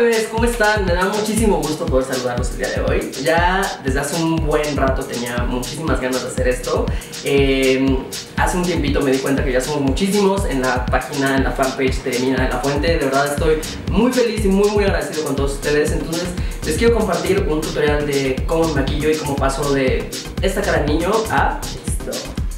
bebés, ¿cómo están? Me da muchísimo gusto poder saludarlos el día de hoy. Ya desde hace un buen rato tenía muchísimas ganas de hacer esto. Hace un tiempito me di cuenta que ya somos muchísimos en la página, en la fanpage de Nina de la Fuente. De verdad estoy muy feliz y muy agradecido con todos ustedes. Entonces les quiero compartir un tutorial de cómo me maquillo y cómo paso de esta cara de niño a esto.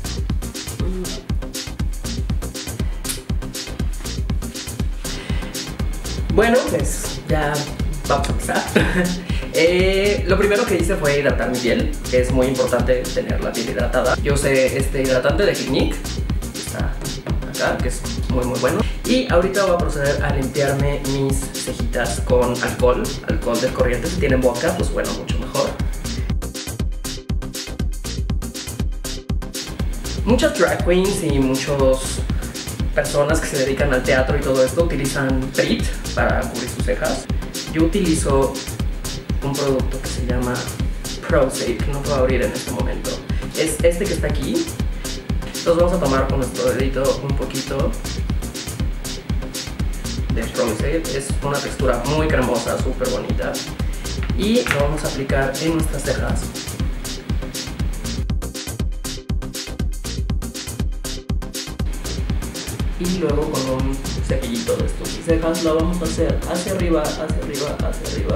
Bueno, pues ya vamos a empezar. Lo primero que hice fue hidratar mi piel. Es muy importante tener la piel hidratada. Yo usé este hidratante de Clinique, está acá, que es muy bueno. Y ahorita voy a proceder a limpiarme mis cejitas con alcohol del corriente. Si tienen boca, pues bueno, mucho mejor. Muchas drag queens y muchas personas que se dedican al teatro y todo esto utilizan Prit para cubrir sus cejas. Yo utilizo un producto que se llama ProSafe, que no puedo abrir en este momento. Es este que está aquí. Entonces vamos a tomar con nuestro dedito un poquito de ProSafe. Es una textura muy cremosa, súper bonita. Y lo vamos a aplicar en nuestras cejas. Y luego con un cepillito de estos cejas lo vamos a hacer hacia arriba, hacia arriba, hacia arriba.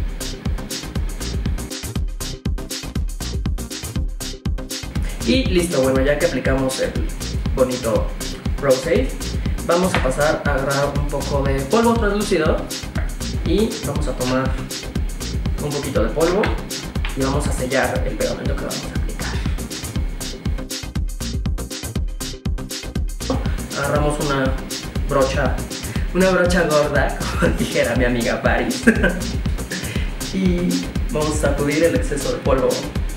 Y listo, bueno, ya que aplicamos el bonito ProSafe, vamos a pasar a agarrar un poco de polvo translúcido y vamos a tomar un poquito de polvo y vamos a sellar el pegamento que vamos a aplicar. Agarramos una brocha gorda, como dijera mi amiga Paris, y vamos a sacudir el exceso de polvo.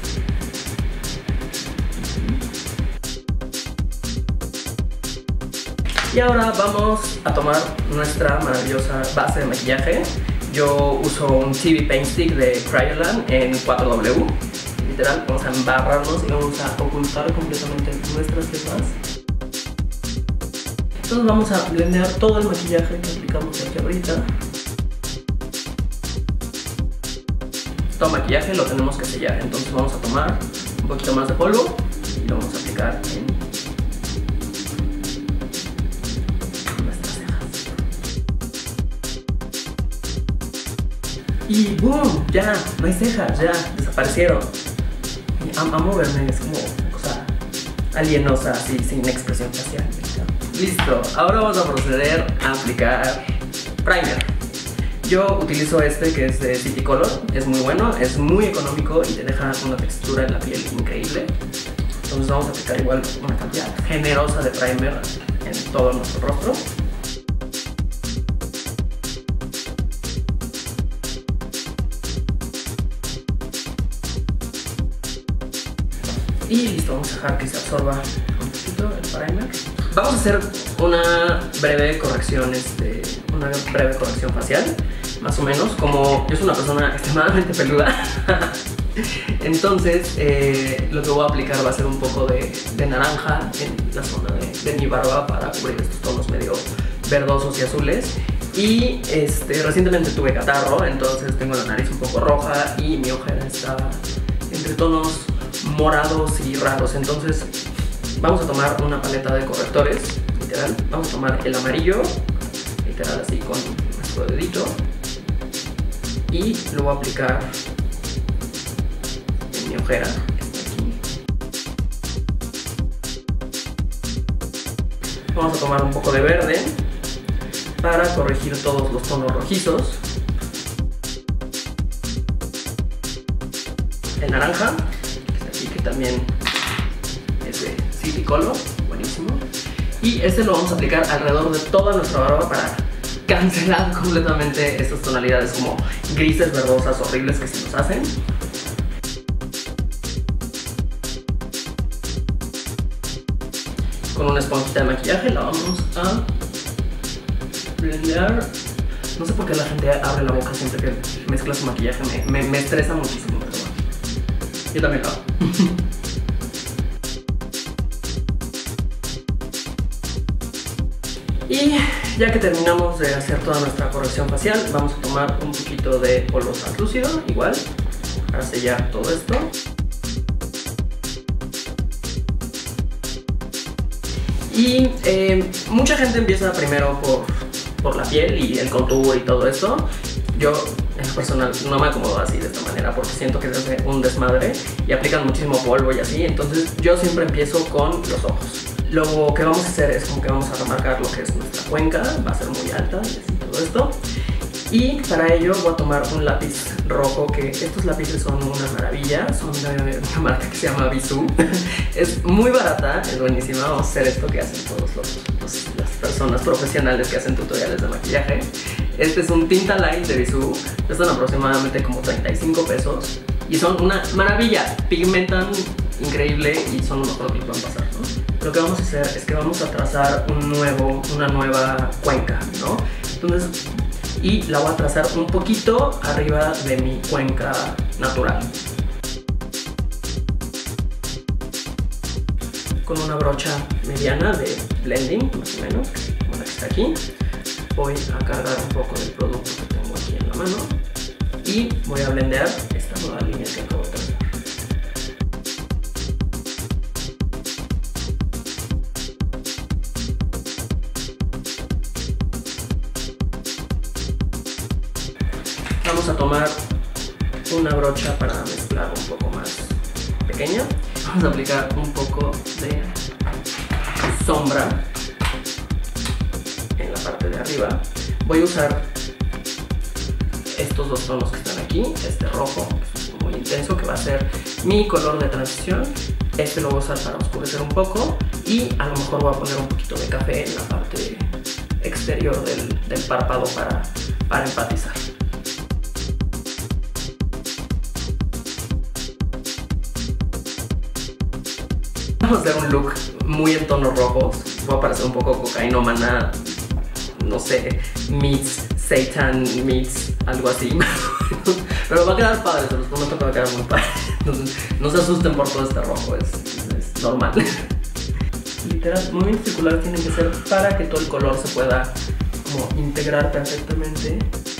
Y ahora vamos a tomar nuestra maravillosa base de maquillaje. Yo uso un TV Paint Stick de Kryolan en 4W. Literal, vamos a embarrarnos y vamos a ocultar completamente nuestras cejas. Entonces vamos a blendear todo el maquillaje que aplicamos aquí ahorita. Todo maquillaje lo tenemos que sellar, entonces vamos a tomar un poquito más de polvo y lo vamos a aplicar en nuestras cejas. Y ¡boom! Ya, no hay cejas, ya desaparecieron. Y amo verme, es como cosa alienosa, así, sin expresión facial. Listo, ahora vamos a proceder a aplicar primer. Yo utilizo este que es de City Color, es muy bueno, es muy económico y te deja una textura en la piel increíble. Entonces vamos a aplicar igual una cantidad generosa de primer en todo nuestro rostro. Y listo, vamos a dejar que se absorba un poquito el primer. Vamos a hacer una breve corrección facial, más o menos. Como yo soy una persona extremadamente peluda, entonces lo que voy a aplicar va a ser un poco de naranja en la zona de mi barba para cubrir estos tonos medio verdosos y azules. Y recientemente tuve catarro, entonces tengo la nariz un poco roja y mi ojera está entre tonos morados y raros. Entonces vamos a tomar una paleta de correctores, literal. Vamos a tomar el amarillo, literal, así con nuestro dedito. Y lo voy a aplicar en mi ojera, que está aquí. Vamos a tomar un poco de verde para corregir todos los tonos rojizos. El naranja, que está aquí, que también es de City Color, buenísimo. Y este lo vamos a aplicar alrededor de toda nuestra barba para cancelar completamente estas tonalidades como grises, verdosas, horribles que se nos hacen. Con una esponjita de maquillaje la vamos a blendear. No sé por qué la gente abre la boca siempre que mezcla su maquillaje, me estresa muchísimo, pero bueno, yo también lo hago. Y ya que terminamos de hacer toda nuestra corrección facial, vamos a tomar un poquito de polvo translúcido, igual, para sellar todo esto. Y mucha gente empieza primero por la piel y el contour y todo esto. Yo, en lo personal, no me acomodo así de esta manera porque siento que se hace un desmadre y aplican muchísimo polvo y así. Entonces yo siempre empiezo con los ojos. Lo que vamos a hacer es como que vamos a remarcar lo que es nuestra cuenca, va a ser muy alta y así todo esto. Y para ello voy a tomar un lápiz rojo, que estos lápices son una maravilla, son de una marca que se llama Bisú. Es muy barata, es buenísima, vamos a hacer esto que hacen todas las personas profesionales que hacen tutoriales de maquillaje. Este es un tinta light de Bisú, cuestan aproximadamente como 35 pesos y son una maravilla, pigmentan increíble y son lo mejor que pueden pasar, ¿no? Lo que vamos a hacer es que vamos a trazar una nueva cuenca, ¿no? Entonces, y la voy a trazar un poquito arriba de mi cuenca natural. Con una brocha mediana de blending, más o menos, como la que está aquí, voy a cargar un poco del producto que tengo aquí en la mano y voy a blendear esta nueva línea que acabo de trazar. Vamos a tomar una brocha para mezclar un poco más pequeña. Vamos a aplicar un poco de sombra en la parte de arriba. Voy a usar estos dos tonos que están aquí, este rojo, que es muy intenso, que va a ser mi color de transición. Este lo voy a usar para oscurecer un poco y a lo mejor voy a poner un poquito de café en la parte exterior del párpado para empatizar. Vamos a hacer un look muy en tonos rojos. Voy a parecer un poco cocainómana, no sé, meets Satan, meets algo así. Pero va a quedar padre, se los prometo que va a quedar muy padre. Entonces, no se asusten por todo este rojo, es normal. Literal, movimientos circulares tienen que ser para que todo el color se pueda como integrar perfectamente.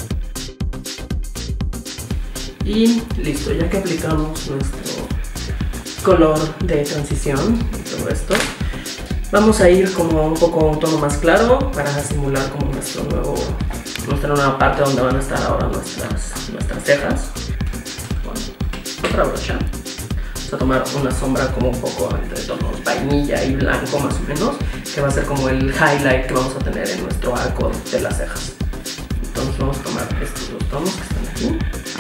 Y listo, ya que aplicamos nuestro color de transición y todo esto, vamos a ir como un poco un tono más claro para simular como nuestra nueva parte donde van a estar ahora nuestras cejas. Con otra brocha vamos a tomar una sombra como un poco entre tonos vainilla y blanco más o menos, que va a ser como el highlight que vamos a tener en nuestro arco de las cejas. Entonces vamos a tomar estos dos tonos que están aquí.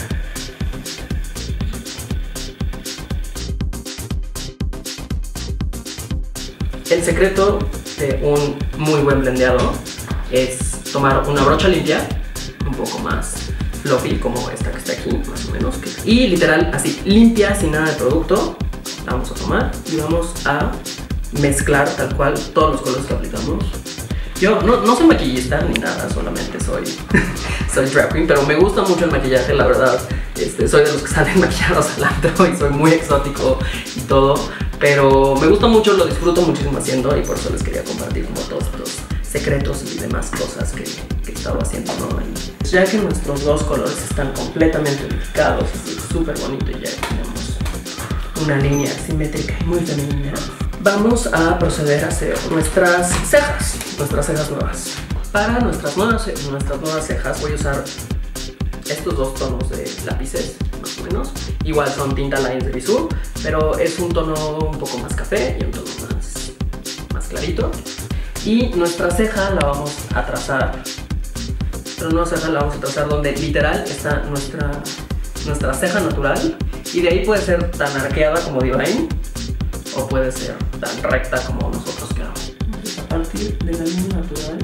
El secreto de un muy buen blendeado es tomar una brocha limpia, un poco más fluffy como esta que está aquí, más o menos, y literal así, limpia, sin nada de producto, la vamos a tomar y vamos a mezclar tal cual todos los colores que aplicamos. Yo no soy maquillista ni nada, solamente soy drag queen, pero me gusta mucho el maquillaje, la verdad. Soy de los que salen maquillados al antro y soy muy exótico y todo, pero me gusta mucho, lo disfruto muchísimo haciendo y por eso les quería compartir como todos estos secretos y demás cosas que he estado haciendo, ¿no? Y ya que nuestros dos colores están completamente unificados, así súper bonito, y ya tenemos una línea simétrica y muy femenina, vamos a proceder a hacer nuestras cejas nuevas. Para nuestras nuevas cejas voy a usar estos dos tonos de lápices, más o menos. Igual son tinta lines de Bisú, pero es un tono un poco más café y un tono más clarito. Y nuestra ceja la vamos a trazar. Nuestra nueva ceja la vamos a trazar donde literal está nuestra ceja natural. Y de ahí puede ser tan arqueada como Divine, o puede ser tan recta como nosotros queramos. Entonces, a partir de la línea natural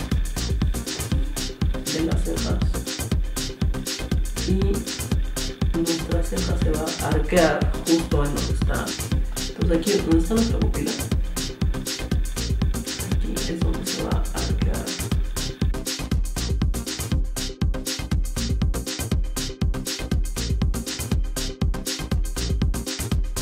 de las cejas, y nuestra ceja se va a arquear justo en donde está. Entonces aquí donde está nuestra pupila, aquí es donde se va a arquear.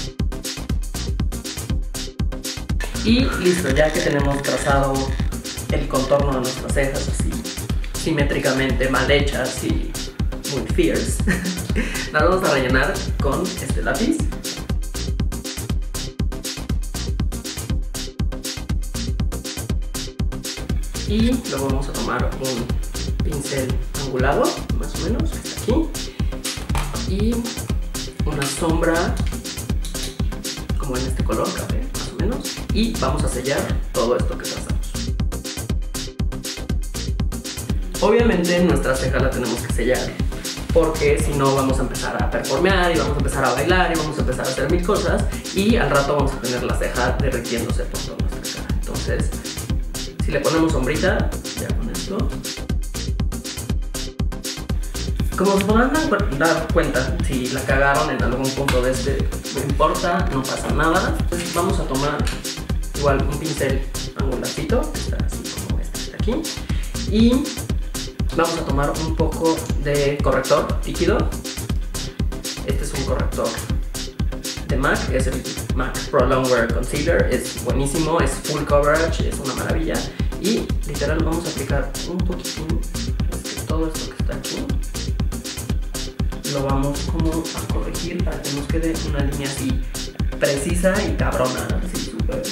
Y listo, ya que tenemos trazado el contorno de nuestras cejas así simétricamente mal hechas y muy fierce. Las vamos a rellenar con este lápiz. Y luego vamos a tomar un pincel angulado, más o menos, aquí, y una sombra como en este color, café, más o menos, y vamos a sellar todo esto que trazamos. Obviamente nuestra ceja la tenemos que sellar, porque si no vamos a empezar a performear y vamos a empezar a bailar y vamos a empezar a hacer mil cosas y al rato vamos a tener la ceja derritiéndose por toda nuestra cara. Entonces, si le ponemos sombrita, ya con esto, como se podrán dar cuenta, si la cagaron en algún punto de este, no importa, no pasa nada. Entonces vamos a tomar igual un pincel angularcito, que está así como este de aquí, y vamos a tomar un poco de corrector líquido. Este es un corrector de MAC, es el MAC Pro Longwear Concealer, es buenísimo, es full coverage, es una maravilla. Y literal vamos a aplicar un poquitín de todo esto que está aquí. Lo vamos como a corregir para que nos quede una línea así precisa y cabrona, así súper.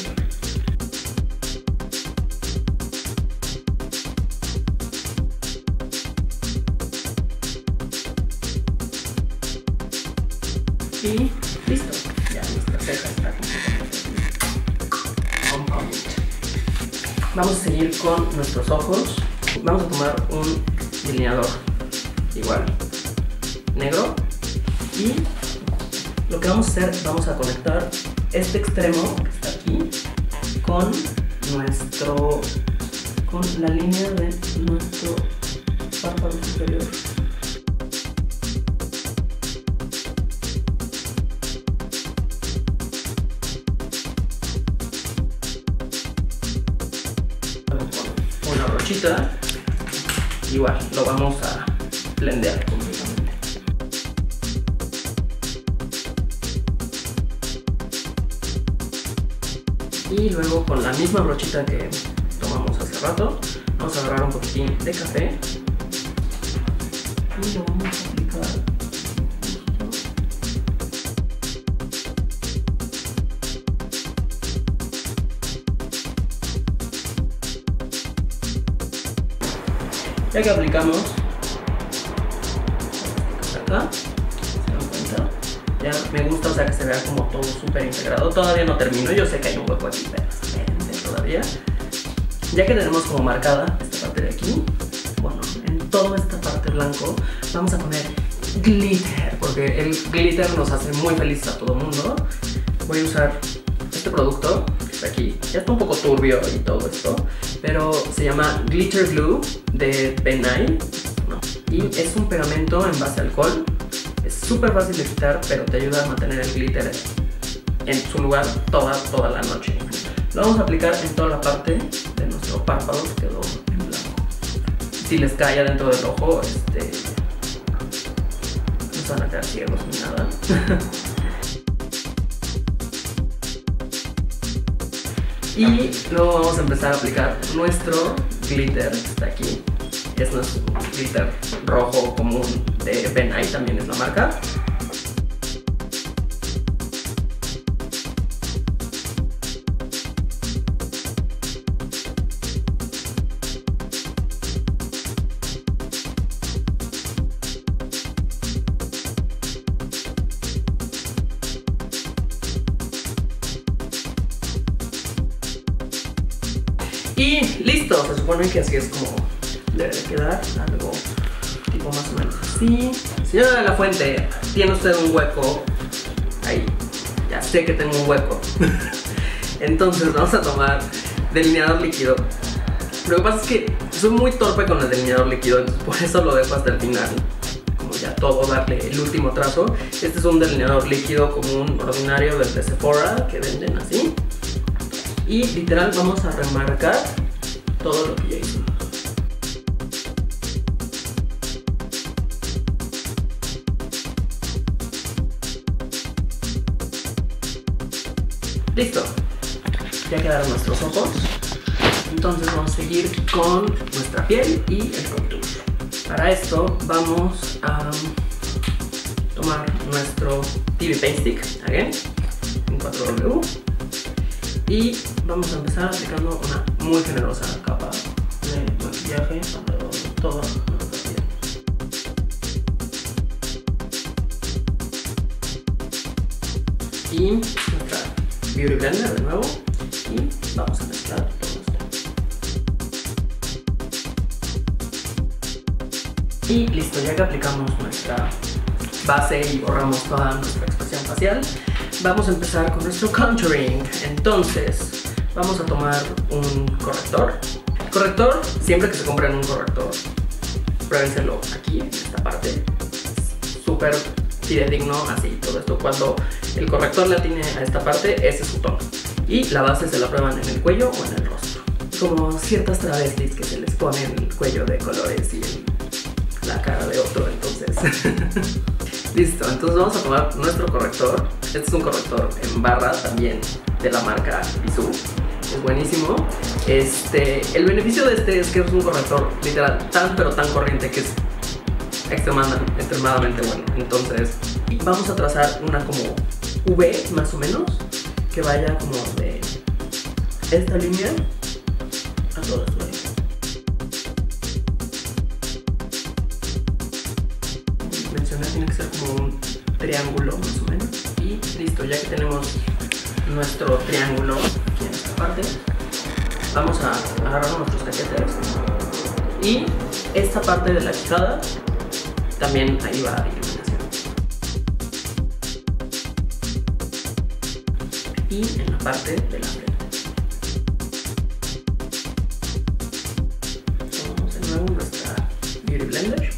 Y listo, ya nuestra ceja está completamente on point. Vamos a seguir con nuestros ojos. Vamos a tomar un delineador igual negro y lo que vamos a hacer, vamos a conectar este extremo que está aquí con la línea de nuestro párpado superior. Con una brochita, igual lo vamos a blendear completamente. Y luego con la misma brochita que tomamos hace rato, vamos a agarrar un poquitín de café y lo vamos a aplicar. Ya que aplicamos acá, se dan cuenta, ya me gusta, o sea, que se vea como todo súper integrado. Todavía no termino, yo sé que hay un hueco aquí, pero espérenme todavía. Ya que tenemos como marcada esta parte de aquí, bueno, en toda esta parte blanco vamos a poner glitter, porque el glitter nos hace muy felices a todo el mundo. Voy a usar este producto que está aquí, ya está un poco turbio y todo esto, pero se llama Glitter Glue de Benay, y es un pegamento en base a alcohol. Es súper fácil de quitar, pero te ayuda a mantener el glitter en su lugar toda la noche. Lo vamos a aplicar en toda la parte de nuestro párpado que quedó en blanco. Si les cae adentro del ojo, no se van a quedar ciegos ni nada. Y luego vamos a empezar a aplicar nuestro glitter que está aquí. Es nuestro glitter rojo común de Benay, también es la marca. Y listo, se supone que así es como debe quedar, algo tipo más o menos así. Señora de la Fuente, tiene usted un hueco ahí, ya sé que tengo un hueco. Entonces vamos a tomar delineador líquido. Lo que pasa es que soy muy torpe con el delineador líquido, entonces por eso lo dejo hasta el final, como ya todo, darle el último trazo. Este es un delineador líquido común ordinario del de Sephora que venden así. Y literal vamos a remarcar todo lo que ya hicimos. Listo, ya quedaron nuestros ojos. Entonces vamos a seguir con nuestra piel y el contour. Para esto vamos a tomar nuestro TV Paint Stick, again, en 4W, y vamos a empezar aplicando una muy generosa capa de maquillaje alrededor de toda nuestra piel. Y nuestra Beauty Blender de nuevo, y vamos a mezclar todo esto. Y listo, ya que aplicamos nuestra base y borramos toda nuestra expresión facial, vamos a empezar con nuestro contouring. Entonces vamos a tomar un corrector. El corrector, siempre que se compren un corrector, pruébenselo aquí, en esta parte. Súper fidedigno, así, todo esto. Cuando el corrector le atine a esta parte, ese es su tono. Y la base se la prueban en el cuello o en el rostro. Como ciertas travestis que se les pone el cuello de colores y la cara de otro, entonces. Listo, entonces vamos a tomar nuestro corrector. Este es un corrector en barra también de la marca Bisú. Es buenísimo. El beneficio de este es que es un corrector literal tan pero tan corriente que es extremadamente bueno. Entonces vamos a trazar una como V más o menos, que vaya como de esta línea a toda esta línea. Mencioné, tiene que ser como un triángulo más o menos. Y listo, ya que tenemos nuestro triángulo aquí en esta parte, vamos a agarrar nuestros cachetes y esta parte de la quijada también ahí va iluminación. Y en la parte de la frente. Tomamos de nuevo nuestra Beauty Blender.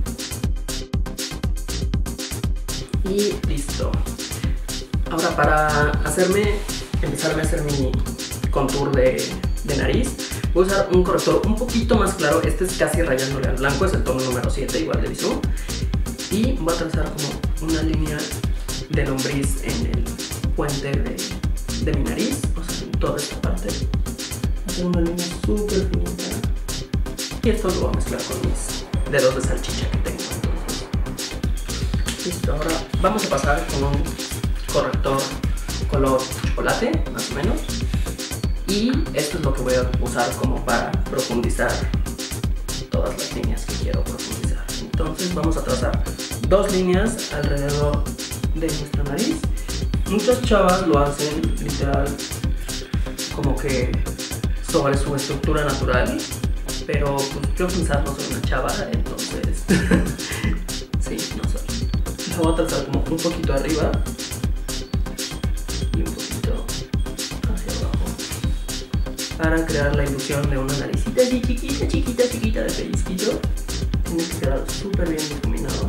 Y listo. Ahora para empezarme a hacer mi contour de nariz, voy a usar un corrector un poquito más claro. Este es casi rayándole al blanco, es el tono número 7, igual de Bisú. Y voy a trazar como una línea de lombriz en el puente de mi nariz, o sea, en toda esta parte. Voy a hacer una línea súper finita. Y esto lo voy a mezclar con mis dedos de salchicha que tengo. Listo, ahora vamos a pasar con un corrector color chocolate, más o menos. Y esto es lo que voy a usar como para profundizar todas las líneas que quiero profundizar. Entonces vamos a trazar dos líneas alrededor de nuestra nariz. Muchas chavas lo hacen literal como que sobre su estructura natural, pero pues yo pensar no soy una chava, entonces sí, no soy. La voy a trazar como un poquito arriba y un poquito hacia abajo para crear la ilusión de una naricita así chiquita de pellizquito. Tiene que quedar súper bien difuminado.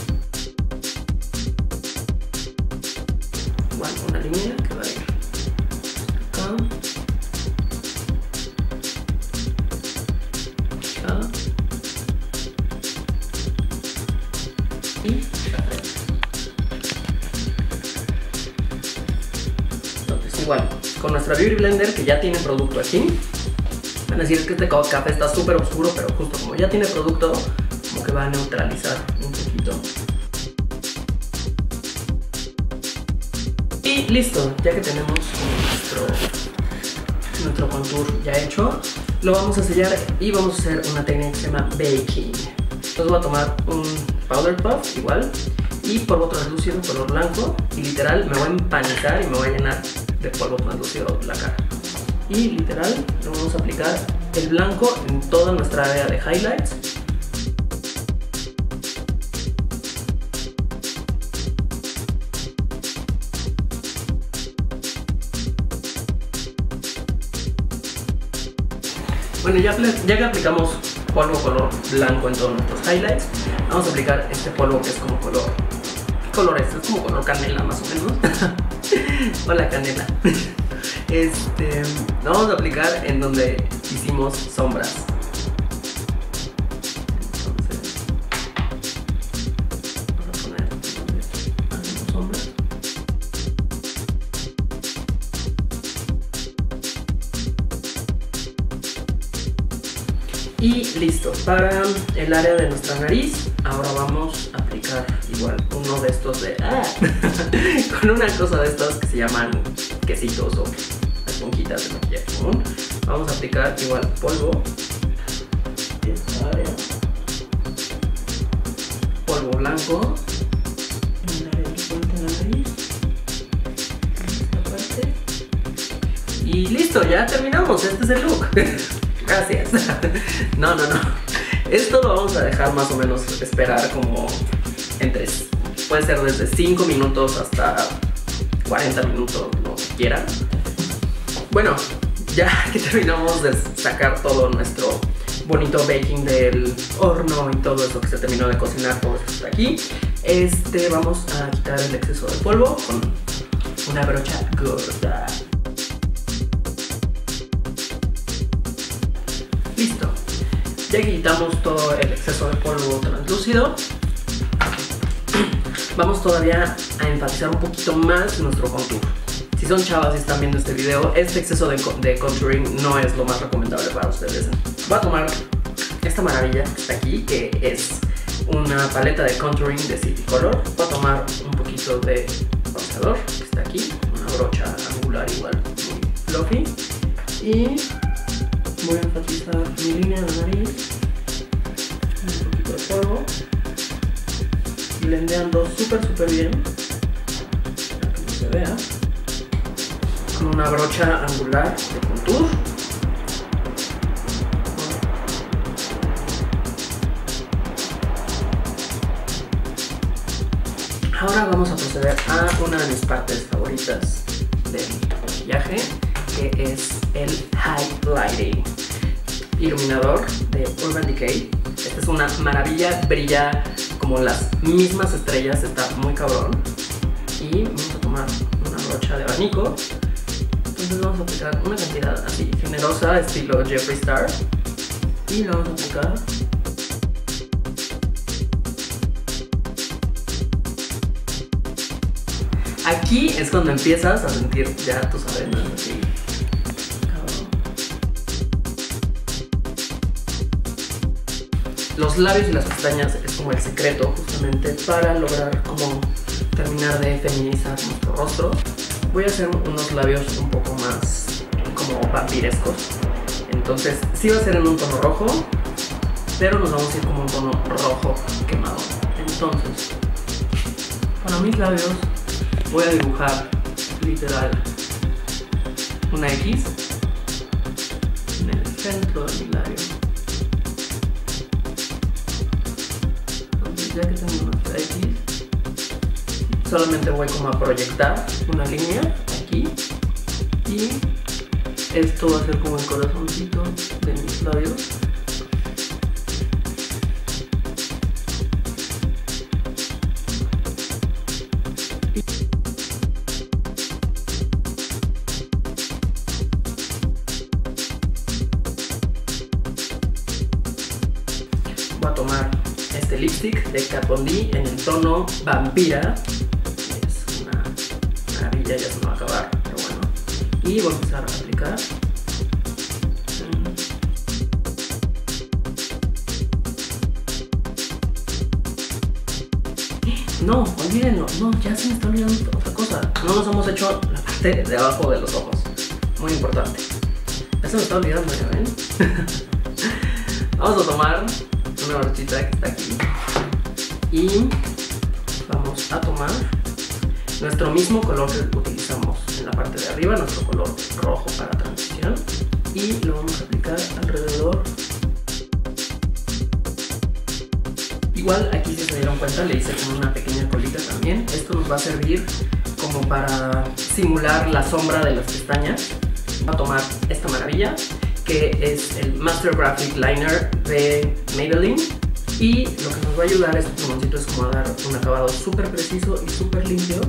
Igual una línea que va a ir acá, acá y acá. Entonces igual, con nuestra Beauty Blender que ya tiene producto aquí, van a decir es que este café está súper oscuro, pero justo como ya tiene producto, como que va a neutralizar un poquito. Y listo, ya que tenemos nuestro contour ya hecho, lo vamos a sellar y vamos a hacer una técnica que se llama baking. Entonces voy a tomar un powder puff igual y polvo translúcido color blanco y literal me voy a empanizar y me voy a llenar de polvo translúcido la cara. Y literal le vamos a aplicar el blanco en toda nuestra área de highlights. Bueno, ya que aplicamos polvo color blanco en todos nuestros highlights, vamos a aplicar este polvo que es como color... ¿Qué color es? Es como color canela más o menos. Hola canela. Lo vamos a aplicar en donde hicimos sombras. Entonces, vamos a poner donde hacemos sombras. Y listo, para el área de nuestra nariz, ahora vamos a aplicar igual uno de estos de... con una cosa de estas que se llaman quesitos o esponjitas de maquillaje común. Vamos a aplicar igual polvo en esta área, polvo blanco en el área de la nariz, en esta parte. Y listo, ya terminamos, este es el look. Gracias. No. Esto lo vamos a dejar más o menos esperar como entre, puede ser desde 5 minutos hasta 40 minutos, lo que quieran. Bueno, ya que terminamos de sacar todo nuestro bonito baking del horno y todo eso que se terminó de cocinar, todo esto está aquí. Vamos a quitar el exceso de polvo con una brocha gorda. Listo. Ya que quitamos todo el exceso de polvo translúcido, vamos todavía a enfatizar un poquito más nuestro contour. Si son chavas y están viendo este video, este exceso de contouring no es lo más recomendable para ustedes. Voy a tomar esta maravilla que está aquí, que es una paleta de contouring de City Color. Voy a tomar un poquito de bronceador que está aquí, una brocha angular igual muy fluffy, y voy a enfatizar mi línea de nariz, un poquito de polvo, blendeando súper bien para que no se vea, con una brocha angular de contour. Ahora vamos a proceder a una de mis partes favoritas del maquillaje, que es el highlighting, iluminador de Urban Decay. Esta es una maravilla, brilla como las mismas estrellas, está muy cabrón. Y vamos a tomar una brocha de abanico. Entonces vamos a aplicar una cantidad así generosa, estilo Jeffree Star, y lo vamos a aplicar. Aquí es cuando empiezas a sentir ya tus arenas así. Los labios y las pestañas es como el secreto justamente para lograr como terminar de feminizar nuestro rostro. Voy a hacer unos labios un poco más como vampirescos. Entonces sí va a ser en un tono rojo, pero nos vamos a ir como un tono rojo quemado. Entonces, para mis labios voy a dibujar literal una X en el centro de mi labio. Entonces, ya que tengo nuestra X, solamente voy como a proyectar una línea aquí, y esto va a ser como el corazoncito de mis labios. Voy a tomar este lipstick de Kat Von D en el tono Vampira. Es una maravilla, ya se me va a acabar, pero bueno. Y voy a empezar a aplicar. No, olvídenlo, no, ya se me está olvidando otra cosa. No nos hemos hecho la parte de abajo de los ojos. Muy importante. Ya se me está olvidando, ya ven. Vamos a tomar una brochita que está aquí y vamos a tomar nuestro mismo color que utilizamos en la parte de arriba, nuestro color rojo para transición, y lo vamos a aplicar alrededor. Igual aquí, si se dieron cuenta, le hice como una pequeña colita también. Esto nos va a servir como para simular la sombra de las pestañas. Voy a tomar esta maravilla, que es el Master Graphic Liner de Maybelline, y lo que nos va a ayudar este plumoncito es como a dar un acabado súper preciso y súper limpio,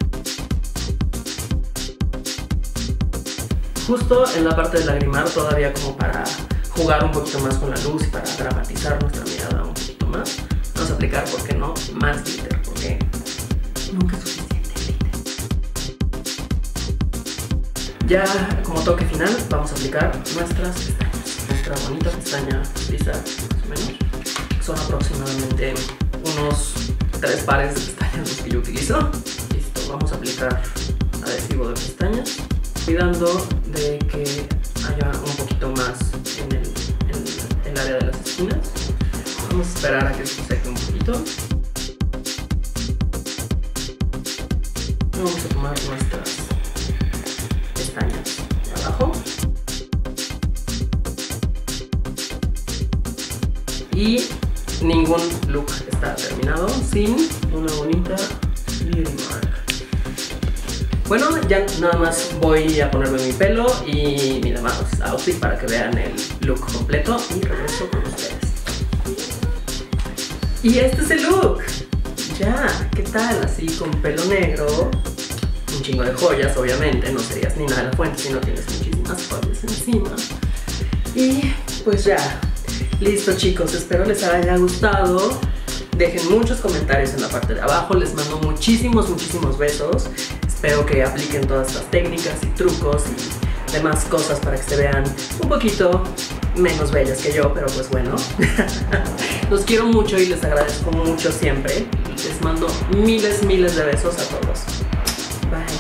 justo en la parte del lagrimal, todavía como para jugar un poquito más con la luz y para dramatizar nuestra mirada un poquito más. Vamos a aplicar, ¿por qué no?, más glitter, porque nunca es suficiente glitter. Ya como toque final vamos a aplicar nuestras pestañas. nuestra bonita pestaña lisa, más o menos. Son aproximadamente unos 3 pares de pestañas los que yo utilizo. Listo, vamos a aplicar adhesivo de pestañas, cuidando de que haya un poquito más en el área de las esquinas. Vamos a esperar a que esto seque un poquito. Vamos a tomar nuestras pestañas de abajo. Y ningún look está terminado sin una bonita beauty mark. Bueno, ya nada más voy a ponerme mi pelo y mi demás outfit para que vean el look completo y regreso con ustedes. Y este es el look. Ya, ¿qué tal? Así con pelo negro, un chingo de joyas, obviamente, no serías ni nada de la fuente si no tienes muchísimas joyas encima. Y pues ya, listo chicos, espero les haya gustado. Dejen muchos comentarios en la parte de abajo, les mando muchísimos besos. Espero que apliquen todas estas técnicas y trucos y demás cosas para que se vean un poquito menos bellas que yo, pero pues bueno. Los quiero mucho y les agradezco mucho siempre. Les mando miles de besos a todos. Bye.